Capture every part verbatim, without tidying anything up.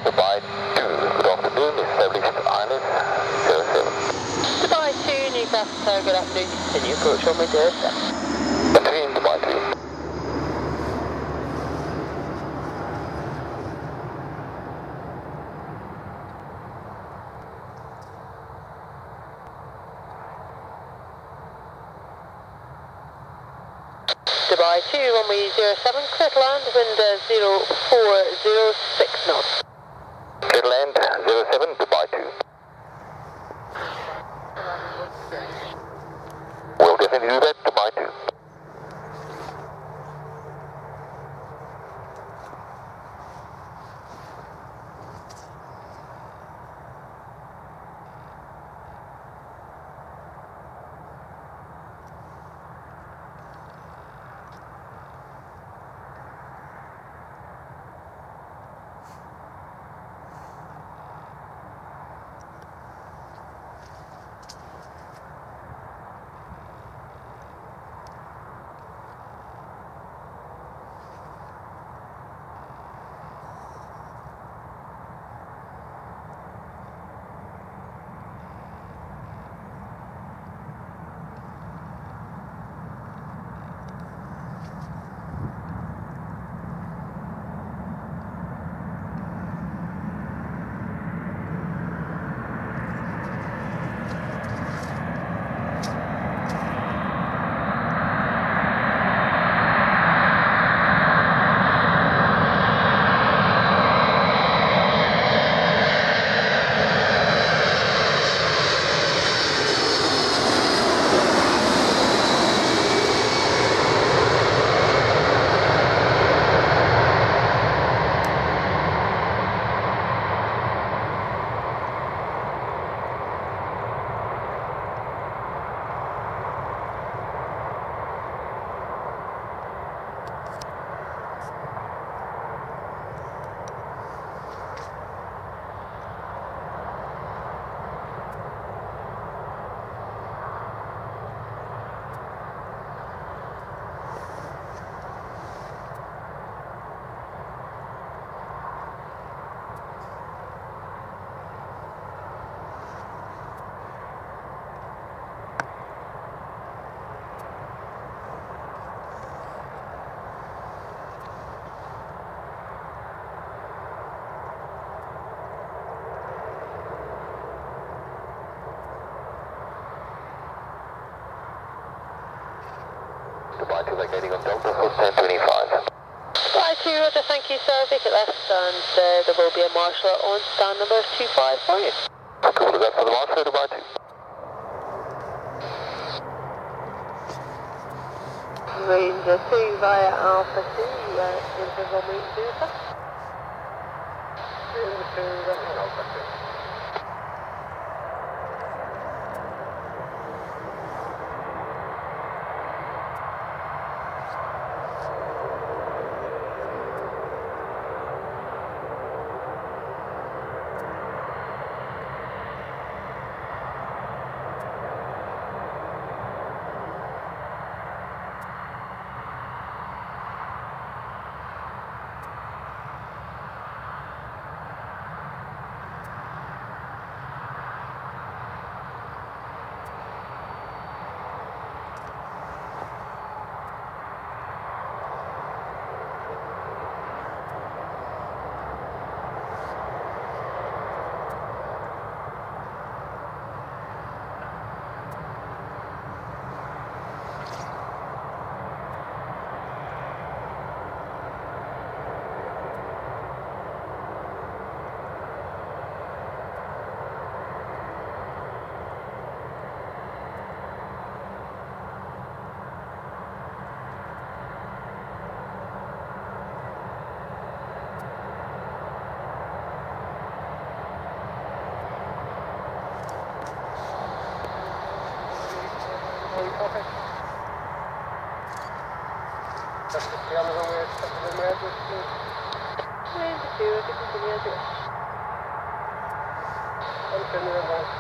Dubai two, good afternoon, established Island zero seven. Dubai two, Newcastle, good afternoon, continue approach runway zero seven. Between Dubai two. Dubai two, runway zero seven, clear to land, wind uh, zero four zero six knots. Clear to land zero seven, Dubai two. We'll definitely do that, Dubai two. Dubai two vacating on Delta for stand twenty-five. Dubai two, Roger, thank you sir, take it left and uh, there will be a marshal on stand number two five for you. Cool, to go for the marshal, Dubai two. Ranger two via Alpha two, uh, into runway zero seven. Ranger two, running Alpha two. That's the other one we're expecting in red with two. Ranger two, if you continue as you wish. Continue in red.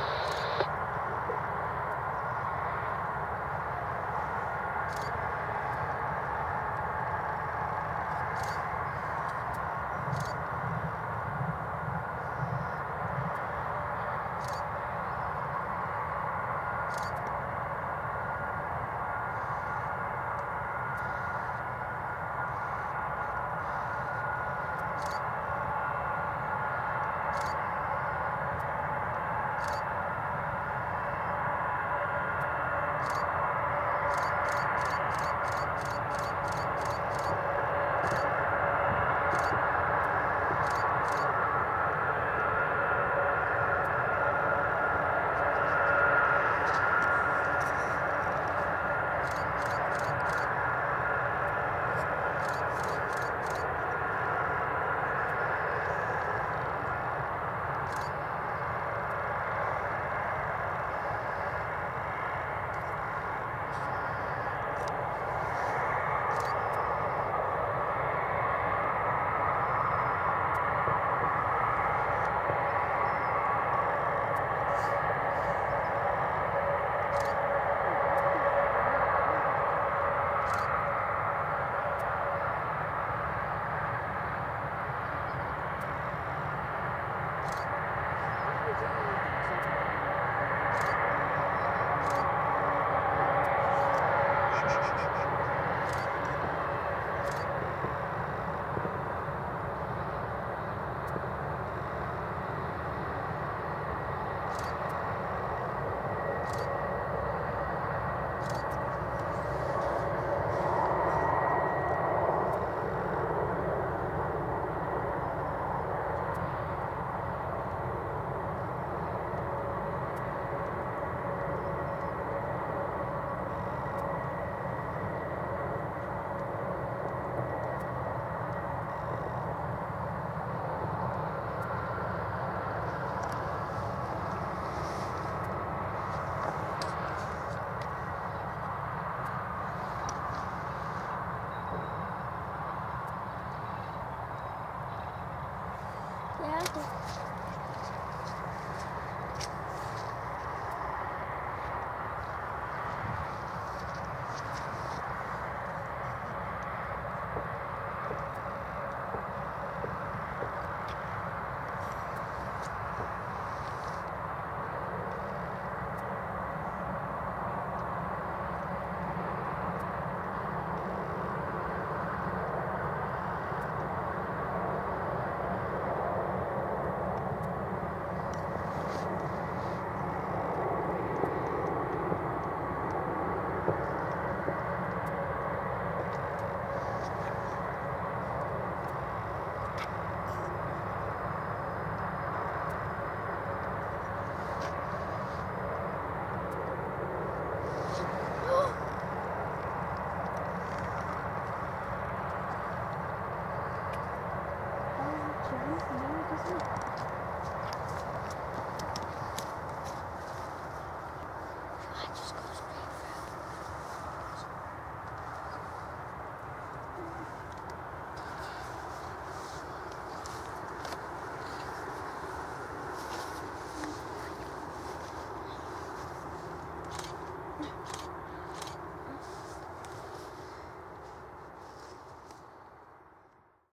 Yeah, okay. Oh, Jen, no, it doesn't.